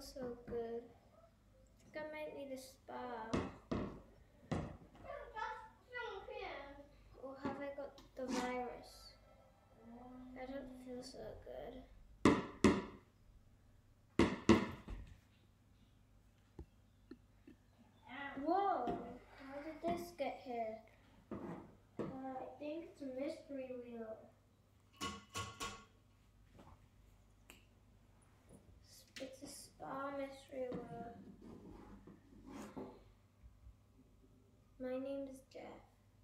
so good. I think I might need a spa. Or have I got the virus? I don't feel so good. Whoa! How did this get here? I think it's a mystery wheel. It's a spa mystery wheel. My name is Jeff.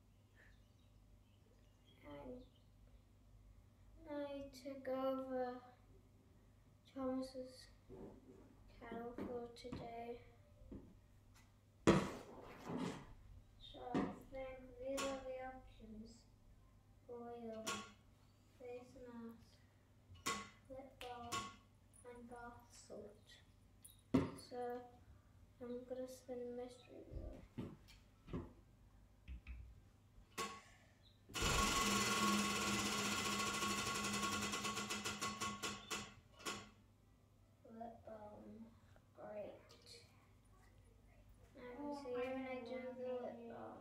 And I took over Thomas's cattle for today. So I think these are the options: oil, face mask, lip balm, and bath salt. So I'm gonna spin the mystery wheel. Lip balm, great. Now you see when I do the lip balm.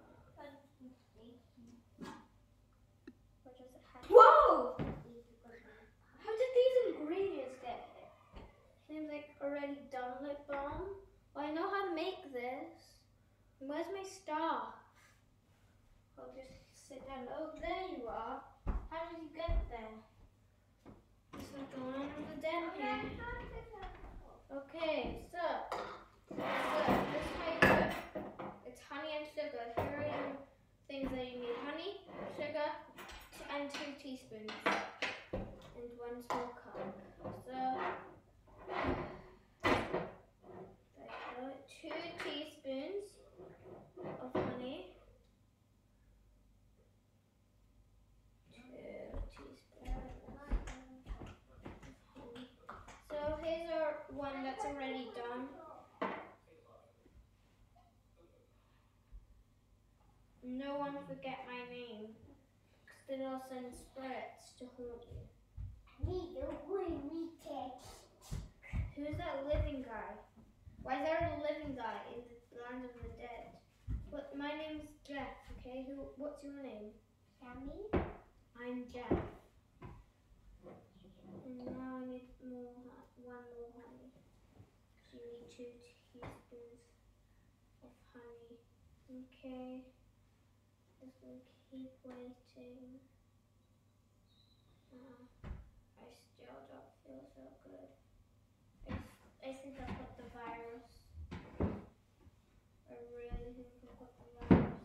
What does it have? Whoa! How did these ingredients get here? Seems like already done lip balm. Well, I know how to make this. Where's my staff? I'll just sit down. Oh, there you are. How did you get there? It's like a line of the den here. Okay, so this is how you do it. It's honey and sugar. Here are the things that you need: honey, sugar, and 2 teaspoons, and 1 small cup. So there you go. 2 teaspoons of honey. 2 teaspoons of honey. So here's our one that's already done. No one forget my name, because then I'll send spirits to haunt you. Who's that living guy? Why is there a living guy in the land of the dead? But my name's Jeff, okay? What's your name? Sammy. I'm Jeff. And now I need one more honey. So you need 2 teaspoons of honey. Okay. Just gonna keep waiting. I still don't feel so good. I think I got the virus. I really think I got the virus.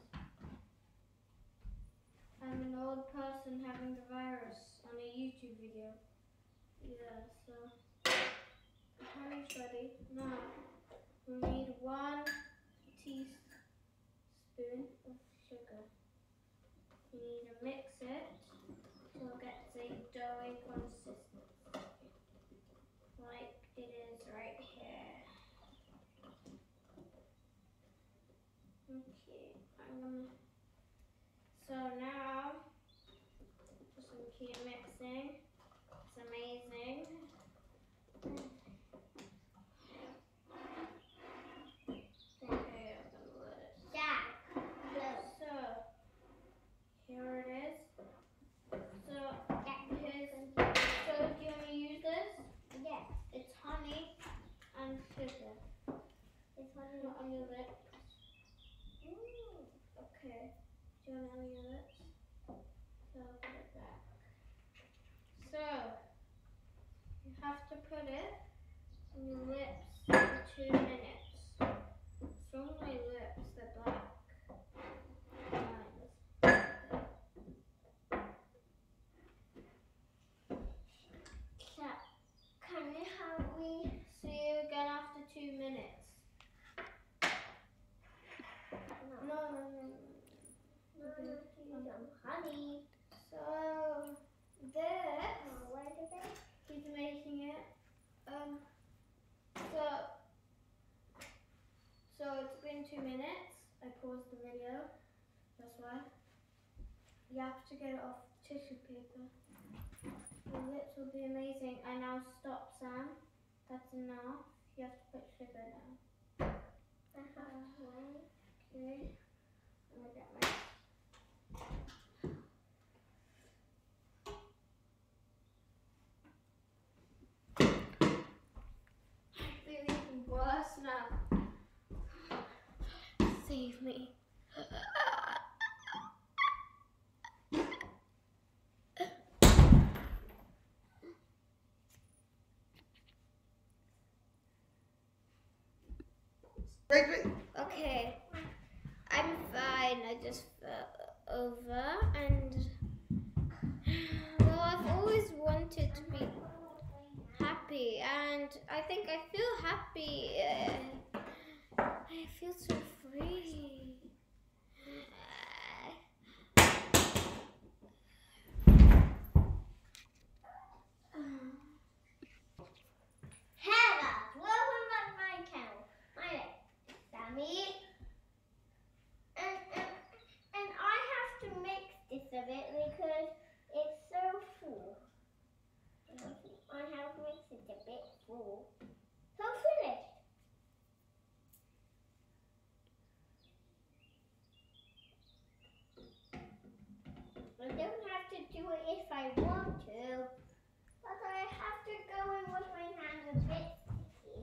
I'm an old person having the virus on a YouTube video. Yeah, so the honey's ready. Now we need 1 teaspoon of sugar. You need to mix it till it gets a doughy consistency, like it is right here. Okay, so now just gonna keep mixing. It's amazing. Okay, I'm gonna let it. So here it is. So do you want to use this? Yes. It's honey and sugar. It's honey not on your lips. Okay. Do you want it on your lips? So I'll put it back. So you have to put it on your lips for 2 minutes. It's on my lips, they're black. See you again after 2 minutes. No. Honey. So this, he's making it. So it's been 2 minutes. I paused the video. That's why. You have to get it off tissue paper. Your lips will be amazing. I now stop, Sam. That's enough. You have to put sugar down. I have one. Okay. I'm gonna get my. I feel even worse now. Save me. Okay, I'm fine. I just fell over and well, I've always wanted to be happy and I think I feel happy. I feel so free. Hello, welcome back to my channel. My name is Sammy. And I have to mix this a bit because it's so full. I have mixed it a bit full. So finished. I don't have to do it if I want to, but I have to go in with my hands a bit sticky.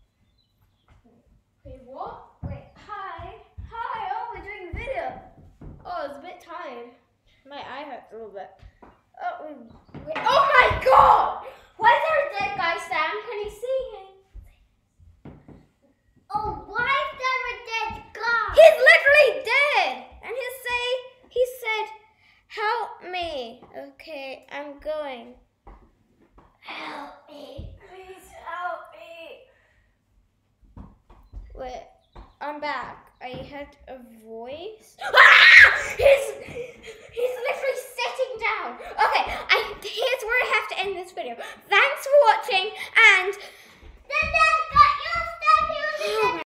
Wait, what? Wait, hi. Hi, oh, we're doing a video. Oh, I was a bit tired. My eye hurts a little bit. Oh, wait. Oh my god! Why is there a dead guy, Sam? Can you see him? Oh, why is there a dead guy? He's literally dead! And he said, help me. Okay, I'm going. Help me. Please help me. Wait, I'm back. I heard a voice. Ah! He's literally sitting down. Okay, here's where I have to end this video. Thanks for watching and...